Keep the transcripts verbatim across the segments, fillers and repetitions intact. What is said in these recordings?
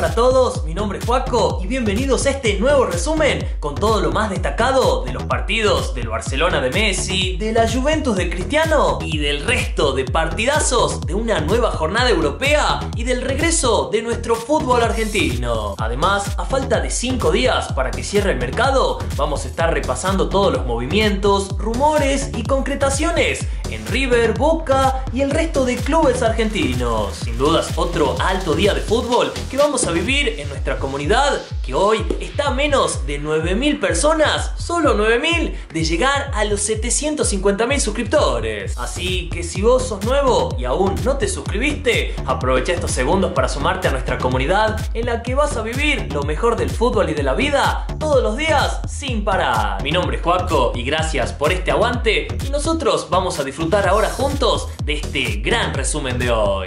para todos, mi nombre es Joaco y bienvenidos a este nuevo resumen con todo lo más destacado de los partidos del Barcelona de Messi, de la Juventus de Cristiano y del resto de partidazos de una nueva jornada europea y del regreso de nuestro fútbol argentino. Además, a falta de cinco días para que cierre el mercado, vamos a estar repasando todos los movimientos, rumores y concretaciones en River, Boca y el resto de clubes argentinos. Sin dudas, otro alto día de fútbol que vamos a vivir en nuestra comunidad, que hoy está a menos de nueve mil personas, solo nueve mil, de llegar a los setecientos cincuenta mil suscriptores. Así que si vos sos nuevo y aún no te suscribiste, aprovecha estos segundos para sumarte a nuestra comunidad en la que vas a vivir lo mejor del fútbol y de la vida todos los días sin parar. Mi nombre es Joaco y gracias por este aguante y nosotros vamos a disfrutar ahora juntos de este gran resumen de hoy.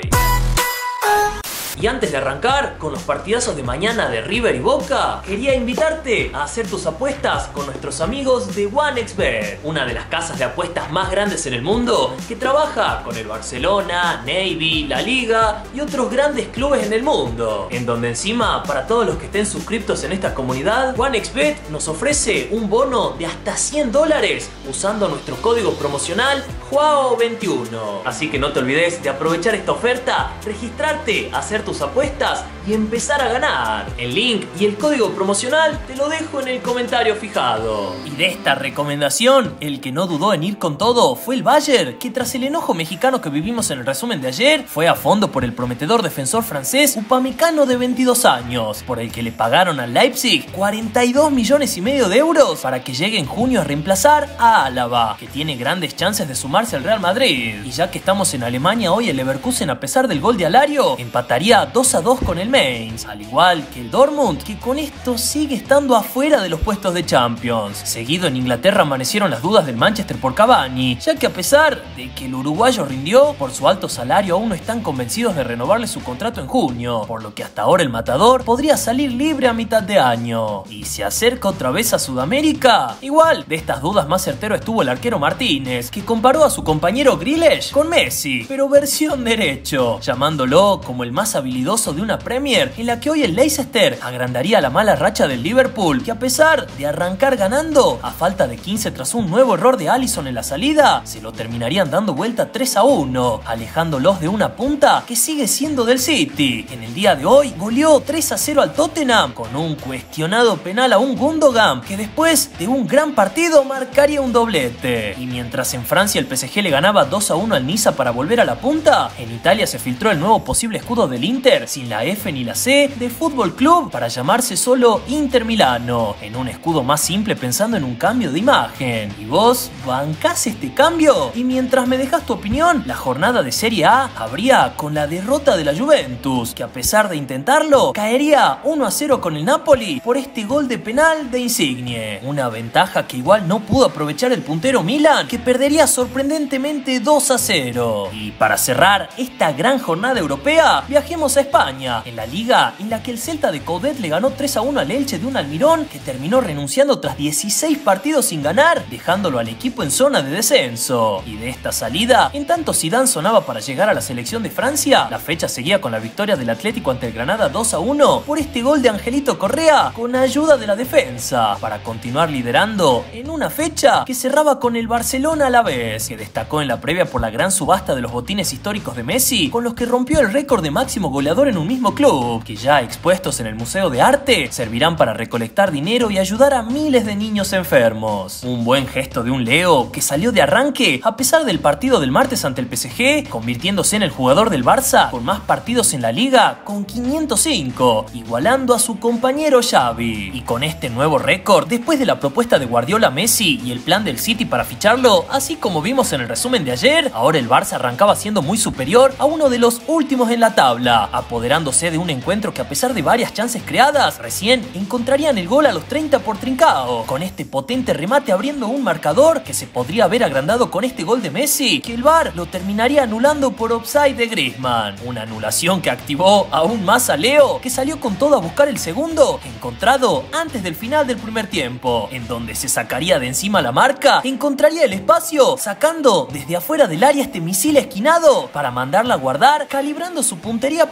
Y antes de arrancar con los partidazos de mañana de River y Boca, quería invitarte a hacer tus apuestas con nuestros amigos de OneXBet, una de las casas de apuestas más grandes en el mundo que trabaja con el Barcelona, Navy, la Liga y otros grandes clubes en el mundo. En donde encima, para todos los que estén suscriptos en esta comunidad, OneXBet nos ofrece un bono de hasta cien dólares usando nuestro código promocional Joao veintiuno. Así que no te olvides de aprovechar esta oferta, registrarte, hacer tus apuestas y empezar a ganar. El link y el código promocional te lo dejo en el comentario fijado. Y de esta recomendación, el que no dudó en ir con todo fue el Bayern, que tras el enojo mexicano que vivimos en el resumen de ayer, fue a fondo por el prometedor defensor francés Upamecano de veintidós años, por el que le pagaron al Leipzig cuarenta y dos millones y medio de euros para que llegue en junio a reemplazar a Álava, que tiene grandes chances de sumarse al Real Madrid. Y ya que estamos en Alemania, hoy el Leverkusen, a pesar del gol de Alario, empataría dos a dos con el Mainz, al igual que el Dortmund, que con esto sigue estando afuera de los puestos de Champions. Seguido en Inglaterra amanecieron las dudas del Manchester por Cavani, ya que a pesar de que el uruguayo rindió, por su alto salario aún no están convencidos de renovarle su contrato en junio, por lo que hasta ahora el matador podría salir libre a mitad de año. Y se acerca otra vez a Sudamérica. Igual, de estas dudas más certero estuvo el arquero Martínez, que comparó a su compañero Grealish con Messi, pero versión derecho, llamándolo como el más habilidoso de una Premier, en la que hoy el Leicester agrandaría la mala racha del Liverpool, que a pesar de arrancar ganando, a falta de quince tras un nuevo error de Alisson en la salida, se lo terminarían dando vuelta tres a uno, alejándolos de una punta que sigue siendo del City. En el día de hoy goleó tres a cero al Tottenham con un cuestionado penal a un Gundogan, que después de un gran partido marcaría un doblete. Y mientras en Francia el P S G le ganaba dos a uno al Niza para volver a la punta, en Italia se filtró el nuevo posible escudo del Inter, sin la F ni la C de Fútbol Club, para llamarse solo Inter Milano, en un escudo más simple pensando en un cambio de imagen. ¿Y vos bancás este cambio? Y mientras me dejas tu opinión, la jornada de Serie A abría con la derrota de la Juventus, que a pesar de intentarlo, caería uno a cero con el Napoli por este gol de penal de Insigne, una ventaja que igual no pudo aprovechar el puntero Milan, que perdería sorprendentemente dos a cero. Y para cerrar esta gran jornada europea, viajemos a España, en la liga en la que el Celta de Coudet le ganó tres a uno al Elche de un Almirón que terminó renunciando tras dieciséis partidos sin ganar, dejándolo al equipo en zona de descenso. Y de esta salida, en tanto Zidane sonaba para llegar a la selección de Francia, la fecha seguía con la victoria del Atlético ante el Granada dos a uno por este gol de Angelito Correa con ayuda de la defensa, para continuar liderando en una fecha que cerraba con el Barcelona a la vez, que destacó en la previa por la gran subasta de los botines históricos de Messi, con los que rompió el récord de máximo goleador en un mismo club, que ya expuestos en el Museo de Arte servirán para recolectar dinero y ayudar a miles de niños enfermos. Un buen gesto de un Leo que salió de arranque a pesar del partido del martes ante el P S G, convirtiéndose en el jugador del Barça con más partidos en la liga con quinientos cinco, igualando a su compañero Xavi. Y con este nuevo récord, después de la propuesta de Guardiola a Messi y el plan del City para ficharlo, así como vimos en el resumen de ayer, ahora el Barça arrancaba siendo muy superior a uno de los últimos en la tabla, apoderándose de un encuentro que a pesar de varias chances creadas, recién encontrarían el gol a los treinta por Trincao, con este potente remate abriendo un marcador que se podría haber agrandado con este gol de Messi, que el V A R lo terminaría anulando por offside de Griezmann, una anulación que activó aún más a Leo, que salió con todo a buscar el segundo, encontrado antes del final del primer tiempo, en donde se sacaría de encima la marca, encontraría el espacio, sacando desde afuera del área este misil esquinado para mandarla a guardar, calibrando su puntería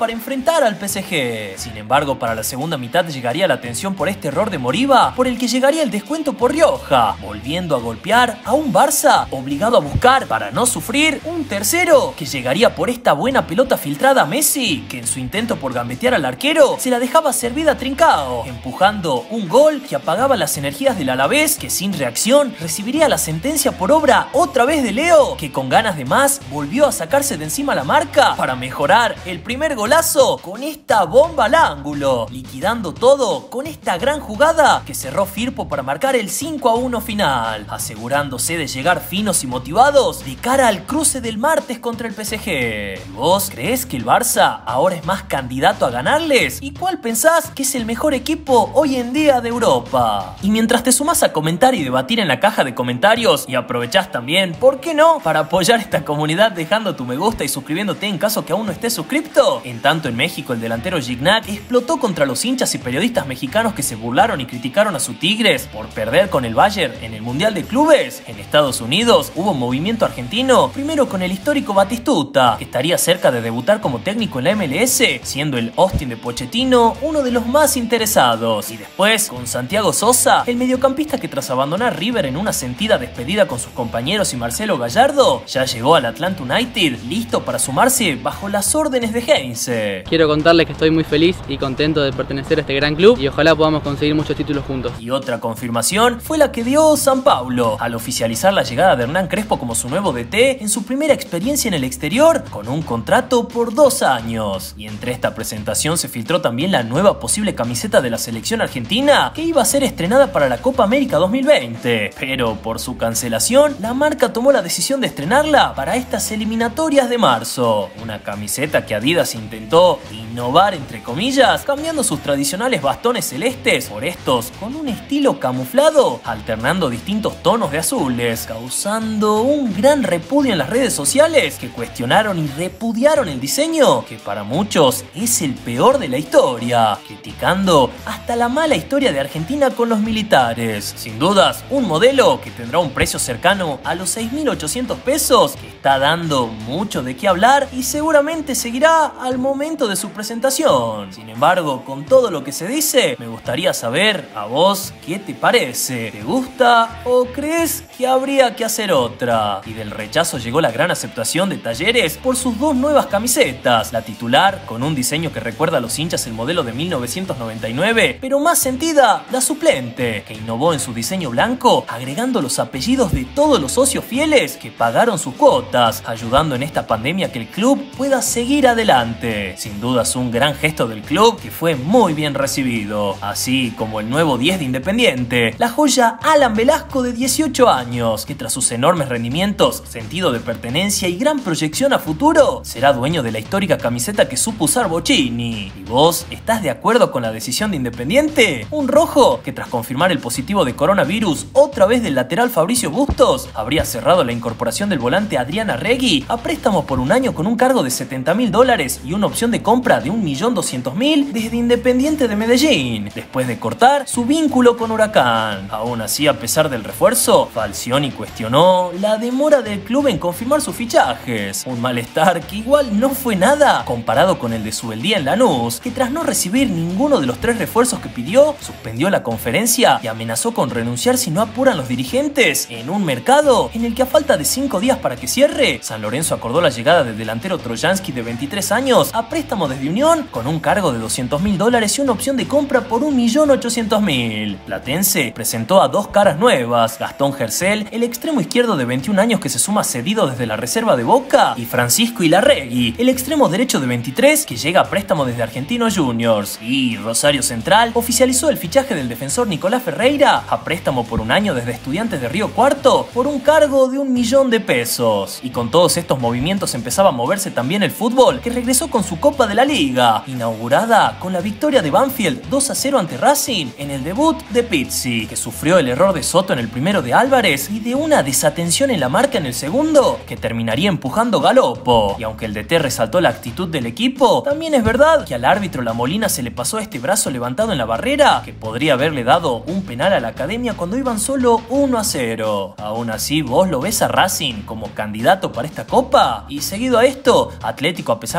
para enfrentar al P S G. Sin embargo, para la segunda mitad llegaría la tensión por este error de Moriba, por el que llegaría el descuento por Rioja, volviendo a golpear a un Barça obligado a buscar, para no sufrir, un tercero que llegaría por esta buena pelota filtrada a Messi, que en su intento por gambetear al arquero se la dejaba servida a Trincao, empujando un gol que apagaba las energías del Alavés, que sin reacción recibiría la sentencia por obra otra vez de Leo, que con ganas de más volvió a sacarse de encima la marca para mejorar el primer golazo con esta bomba al ángulo, liquidando todo con esta gran jugada que cerró Firpo para marcar el cinco a uno final, asegurándose de llegar finos y motivados de cara al cruce del martes contra el P S G. ¿Vos creés que el Barça ahora es más candidato a ganarles? ¿Y cuál pensás que es el mejor equipo hoy en día de Europa? Y mientras te sumás a comentar y debatir en la caja de comentarios, y aprovechás también, ¿por qué no?, para apoyar esta comunidad dejando tu me gusta y suscribiéndote en caso que aún no estés suscripto. En tanto, en México el delantero Gignac explotó contra los hinchas y periodistas mexicanos que se burlaron y criticaron a su Tigres por perder con el Bayern en el Mundial de Clubes. En Estados Unidos hubo un movimiento argentino, primero con el histórico Batistuta, que estaría cerca de debutar como técnico en la M L S, siendo el Austin de Pochettino uno de los más interesados, y después con Santiago Sosa, el mediocampista que tras abandonar River en una sentida despedida con sus compañeros y Marcelo Gallardo, ya llegó al Atlanta United listo para sumarse bajo las órdenes de Heinze. Quiero contarles que estoy muy feliz y contento de pertenecer a este gran club y ojalá podamos conseguir muchos títulos juntos. Y otra confirmación fue la que dio San Paulo al oficializar la llegada de Hernán Crespo como su nuevo D T en su primera experiencia en el exterior con un contrato por dos años. Y entre esta presentación se filtró también la nueva posible camiseta de la selección argentina que iba a ser estrenada para la Copa América dos mil veinte, pero por su cancelación la marca tomó la decisión de estrenarla para estas eliminatorias de marzo. Una camiseta que Adidas intentó innovar entre comillas, cambiando sus tradicionales bastones celestes por estos con un estilo camuflado, alternando distintos tonos de azules, causando un gran repudio en las redes sociales que cuestionaron y repudiaron el diseño, que para muchos es el peor de la historia, criticando hasta la mala historia de Argentina con los militares. Sin dudas, un modelo que tendrá un precio cercano a los seis mil ochocientos pesos, que está dando mucho de qué hablar y seguramente seguirá al momento de su presentación. Sin embargo, con todo lo que se dice, me gustaría saber a vos qué te parece. ¿Te gusta o crees que habría que hacer otra? Y del rechazo llegó la gran aceptación de Talleres por sus dos nuevas camisetas, la titular con un diseño que recuerda a los hinchas el modelo de mil novecientos noventa y nueve, pero más sentida la suplente, que innovó en su diseño blanco agregando los apellidos de todos los socios fieles que pagaron sus cuotas, ayudando en esta pandemia que el club pueda seguir adelante. Sin dudas un gran gesto del club que fue muy bien recibido, así como el nuevo diez de Independiente, la joya Alan Velasco de dieciocho años, que tras sus enormes rendimientos, sentido de pertenencia y gran proyección a futuro, será dueño de la histórica camiseta que supo usar Bocini. ¿Y vos estás de acuerdo con la decisión de Independiente? Un rojo que tras confirmar el positivo de coronavirus otra vez del lateral Fabricio Bustos, habría cerrado la incorporación del volante Adrián Arregui a préstamo por un año con un cargo de setenta mil dólares y una opción de compra de un millón doscientos mil desde Independiente de Medellín, después de cortar su vínculo con Huracán. Aún así, a pesar del refuerzo, Falcioni cuestionó la demora del club en confirmar sus fichajes, un malestar que igual no fue nada comparado con el de Subeldía en Lanús, que tras no recibir ninguno de los tres refuerzos que pidió, suspendió la conferencia y amenazó con renunciar si no apuran los dirigentes en un mercado en el que a falta de cinco días para que cierre, San Lorenzo acordó la llegada del delantero Trojansky de veintitrés años a préstamo desde Unión con un cargo de doscientos mil dólares y una opción de compra por un millón ochocientos mil. Platense presentó a dos caras nuevas, Gastón Gercel, el extremo izquierdo de veintiún años que se suma cedido desde la reserva de Boca, y Francisco Ilarregui, el extremo derecho de veintitrés que llega a préstamo desde Argentinos Juniors. Y Rosario Central oficializó el fichaje del defensor Nicolás Ferreira a préstamo por un año desde Estudiantes de Río Cuarto por un cargo de un millón de pesos. Y con todos estos movimientos empezaba a moverse también el fútbol, que regresó con su Copa de la Liga, inaugurada con la victoria de Banfield dos a cero ante Racing en el debut de Pizzi, que sufrió el error de Soto en el primero de Álvarez y de una desatención en la marca en el segundo, que terminaría empujando Galopo. Y aunque el D T resaltó la actitud del equipo, también es verdad que al árbitro La Molina se le pasó este brazo levantado en la barrera, que podría haberle dado un penal a la Academia cuando iban solo uno a cero. Aún así, ¿vos lo ves a Racing como candidato para esta copa? Y seguido a esto, Atlético, a pesar de ir ganando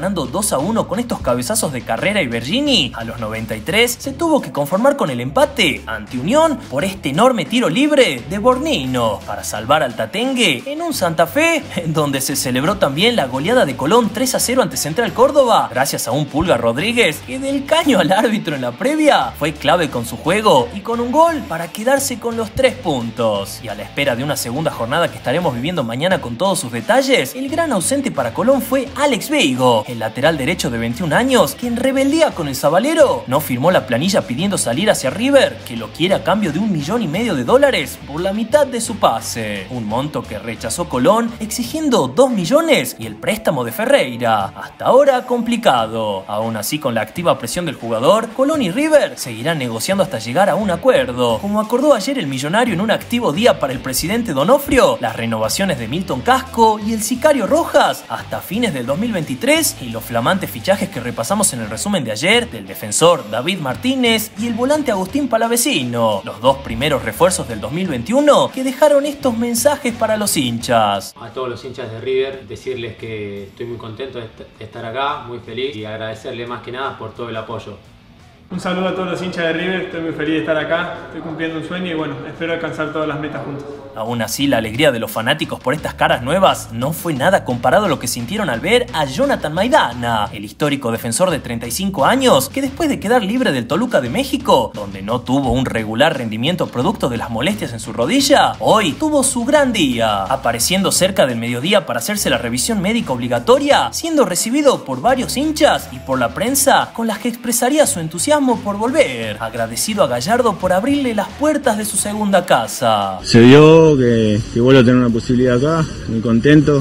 ganando dos a uno con estos cabezazos de Carrera y Bergini, a los noventa y tres se tuvo que conformar con el empate ante Unión por este enorme tiro libre de Bornino para salvar al Tatengue en un Santa Fe en donde se celebró también la goleada de Colón tres a cero ante Central Córdoba gracias a un Pulga Rodríguez que del caño al árbitro en la previa fue clave con su juego y con un gol para quedarse con los tres puntos. Y a la espera de una segunda jornada que estaremos viviendo mañana con todos sus detalles, el gran ausente para Colón fue Alex Veigo, el lateral derecho de veintiún años, que en rebeldía con el Zabalero no firmó la planilla pidiendo salir hacia River, que lo quiere a cambio de un millón y medio de dólares por la mitad de su pase. Un monto que rechazó Colón exigiendo dos millones y el préstamo de Ferreira. Hasta ahora complicado. Aún así, con la activa presión del jugador, Colón y River seguirán negociando hasta llegar a un acuerdo. Como acordó ayer el millonario en un activo día para el presidente Donofrio, las renovaciones de Milton Casco y el sicario Rojas hasta fines del dos mil veintitrés y los flamantes fichajes que repasamos en el resumen de ayer del defensor David Martínez y el volante Agustín Palavecino, los dos primeros refuerzos del dos mil veintiuno que dejaron estos mensajes para los hinchas. A todos los hinchas de River, decirles que estoy muy contento de estar acá, muy feliz y agradecerle más que nada por todo el apoyo. Un saludo a todos los hinchas de River, estoy muy feliz de estar acá, estoy cumpliendo un sueño y bueno, espero alcanzar todas las metas juntos. Aún así, la alegría de los fanáticos por estas caras nuevas no fue nada comparado a lo que sintieron al ver a Jonathan Maidana, el histórico defensor de treinta y cinco años, que después de quedar libre del Toluca de México, donde no tuvo un regular rendimiento producto de las molestias en su rodilla, hoy tuvo su gran día, apareciendo cerca del mediodía para hacerse la revisión médica obligatoria, siendo recibido por varios hinchas y por la prensa, con las que expresaría su entusiasmo por volver, agradecido a Gallardo por abrirle las puertas de su segunda casa. Se vio que, que vuelvo a tener una posibilidad acá, muy contento,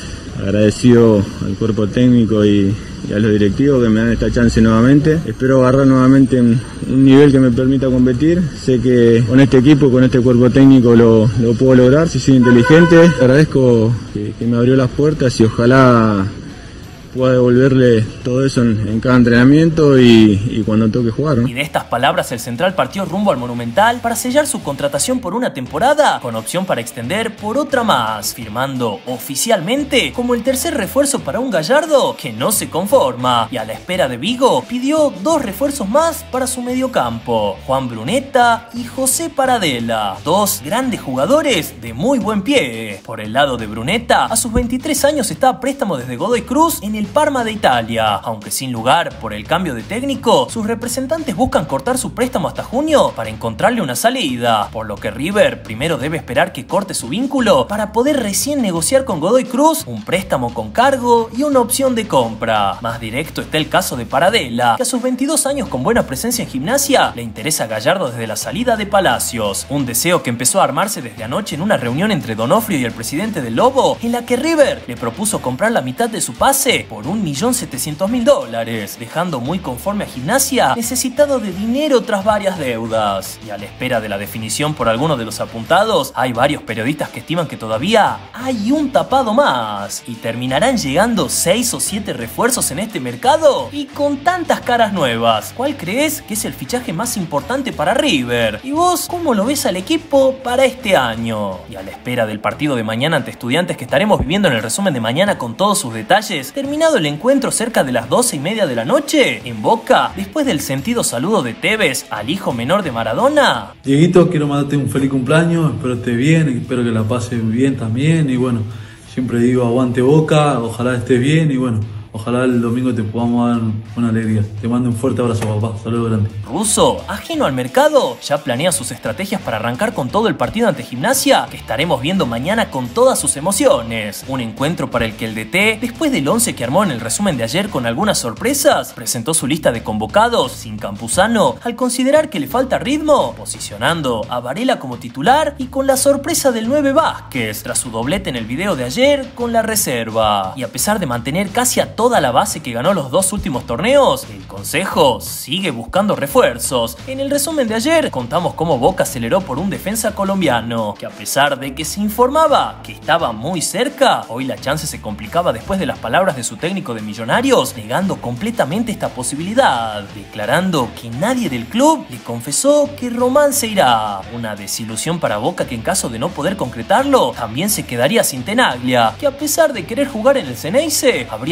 agradecido al cuerpo técnico y, y a los directivos que me dan esta chance nuevamente. Espero agarrar nuevamente un, un nivel que me permita competir. Sé que con este equipo, con este cuerpo técnico lo, lo puedo lograr si soy inteligente. Agradezco que, que me abrió las puertas y ojalá pueda devolverle todo eso en, en cada entrenamiento y, y cuando toque jugar, ¿no? Y de estas palabras el central partió rumbo al Monumental para sellar su contratación por una temporada con opción para extender por otra más, firmando oficialmente como el tercer refuerzo para un Gallardo que no se conforma y a la espera de Vigo pidió dos refuerzos más para su mediocampo, Juan Brunetta y José Paradela, dos grandes jugadores de muy buen pie. Por el lado de Brunetta, a sus veintitrés años está a préstamo desde Godoy Cruz en el Parma de Italia, aunque sin lugar por el cambio de técnico, sus representantes buscan cortar su préstamo hasta junio para encontrarle una salida, por lo que River primero debe esperar que corte su vínculo para poder recién negociar con Godoy Cruz un préstamo con cargo y una opción de compra. Más directo está el caso de Paradela, que a sus veintidós años con buena presencia en Gimnasia le interesa a Gallardo desde la salida de Palacios, un deseo que empezó a armarse desde anoche en una reunión entre Donofrio y el presidente del Lobo, en la que River le propuso comprar la mitad de su pase por un millón setecientos mil dólares, dejando muy conforme a Gimnasia necesitado de dinero tras varias deudas. Y a la espera de la definición por alguno de los apuntados, hay varios periodistas que estiman que todavía hay un tapado más y terminarán llegando seis o siete refuerzos en este mercado. Y con tantas caras nuevas, ¿cuál crees que es el fichaje más importante para River? ¿Y vos cómo lo ves al equipo para este año? Y a la espera del partido de mañana ante Estudiantes que estaremos viviendo en el resumen de mañana con todos sus detalles, terminado el encuentro cerca de las doce y media de la noche, en Boca, después del sentido saludo de Tevez al hijo menor de Maradona. Dieguito, quiero mandarte un feliz cumpleaños, espero estés bien, espero que la pases bien también y bueno, siempre digo aguante Boca, ojalá estés bien y bueno, ojalá el domingo te podamos dar una alegría. Te mando un fuerte abrazo, papá. Saludos grandes. Russo, ajeno al mercado, ya planea sus estrategias para arrancar con todo el partido ante Gimnasia, que estaremos viendo mañana con todas sus emociones. Un encuentro para el que el D T, después del once que armó en el resumen de ayer con algunas sorpresas, presentó su lista de convocados sin Campuzano, al considerar que le falta ritmo, posicionando a Varela como titular y con la sorpresa del nueve Vázquez, tras su doblete en el video de ayer con la reserva. Y a pesar de mantener casi a todos toda la base que ganó los dos últimos torneos, el Consejo sigue buscando refuerzos. En el resumen de ayer contamos cómo Boca aceleró por un defensa colombiano, que a pesar de que se informaba que estaba muy cerca, hoy la chance se complicaba después de las palabras de su técnico de Millonarios, negando completamente esta posibilidad, declarando que nadie del club le confesó que Román se irá. Una desilusión para Boca que en caso de no poder concretarlo, también se quedaría sin Tenaglia, que a pesar de querer jugar en el Ceneice, habría dado su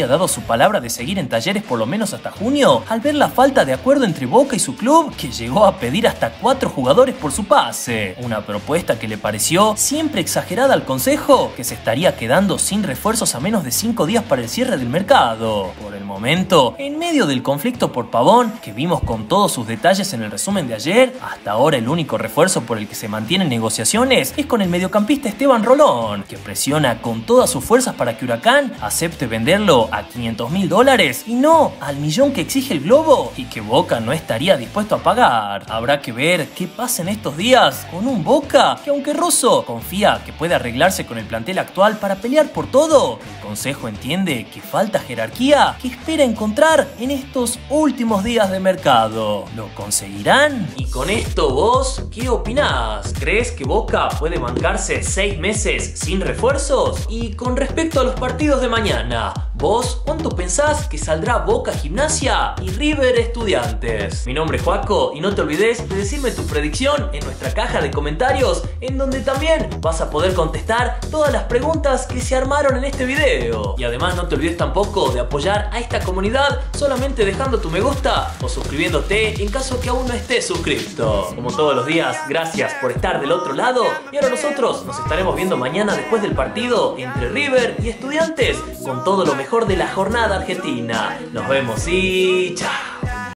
palabra de seguir en Talleres por lo menos hasta junio, al ver la falta de acuerdo entre Boca y su club, que llegó a pedir hasta cuatro jugadores por su pase. Una propuesta que le pareció siempre exagerada al consejo, que se estaría quedando sin refuerzos a menos de cinco días para el cierre del mercado. Por el momento, en medio del conflicto por Pavón, que vimos con todos sus detalles en el resumen de ayer, hasta ahora el único refuerzo por el que se mantienen negociaciones es con el mediocampista Esteban Rolón, que presiona con todas sus fuerzas para que Huracán acepte venderlo a quinientos mil dólares y no al millón que exige el Globo y que Boca no estaría dispuesto a pagar. Habrá que ver qué pasa en estos días con un Boca que, aunque Rosso confía que puede arreglarse con el plantel actual para pelear por todo, el consejo entiende que falta jerarquía que espera encontrar en estos últimos días de mercado. ¿Lo conseguirán? Y con esto vos, ¿qué opinás? ¿Crees que Boca puede bancarse seis meses sin refuerzos? Y con respecto a los partidos de mañana, ¿vos cuánto pensás que saldrá Boca Gimnasia y River Estudiantes? Mi nombre es Joaco y no te olvides de decirme tu predicción en nuestra caja de comentarios, en donde también vas a poder contestar todas las preguntas que se armaron en este video. Y además no te olvides tampoco de apoyar a esta comunidad solamente dejando tu me gusta o suscribiéndote en caso que aún no estés suscrito. Como todos los días, gracias por estar del otro lado y ahora nosotros nos estaremos viendo mañana después del partido entre River y Estudiantes con todo lo mejor de la jornada argentina. Nos vemos y chao.